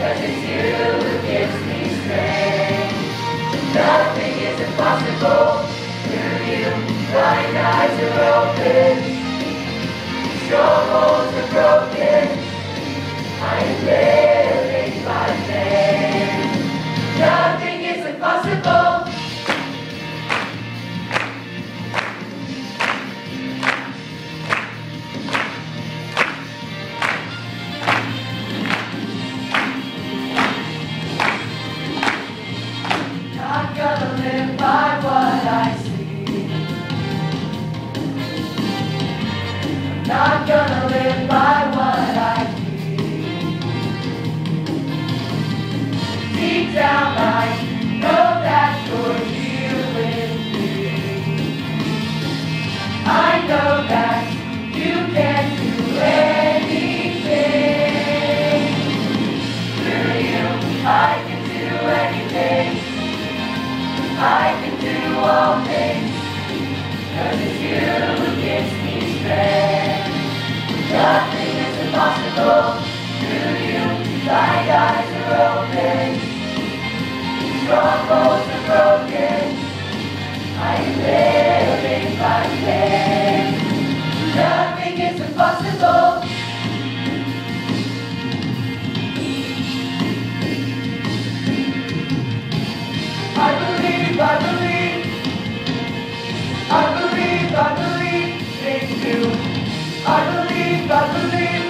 'cause it's you who gives me strength. Nothing is impossible through you. Blind eyes are open, strongholds are broken. I am living by faith. Nothing is impossible. Not gonna live by what I see. Not gonna live by what I feel. Deep down I know that you're here with me. I know that you can do anything. Through you I can do anything. I can do all things, 'cause it's you who gives me strength. Nothing is impossible through you. Blind eyes are open, strongholds are broken. I am living by faith. Nothing is impossible. I believe, I believe, I believe, I believe in you. I believe, I believe,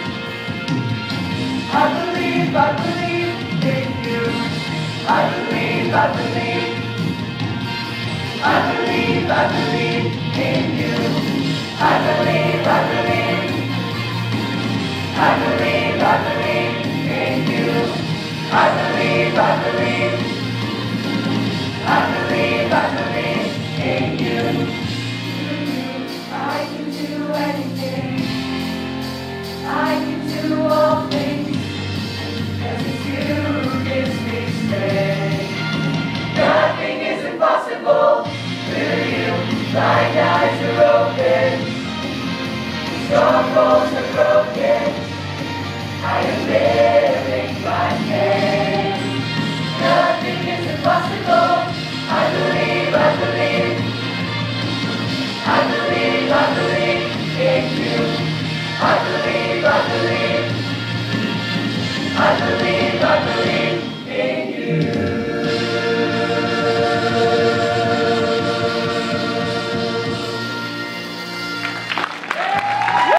I believe, I believe in you. I believe, I believe, I believe, I believe in you. I believe, I believe, I believe, I believe in you. I believe, I believe.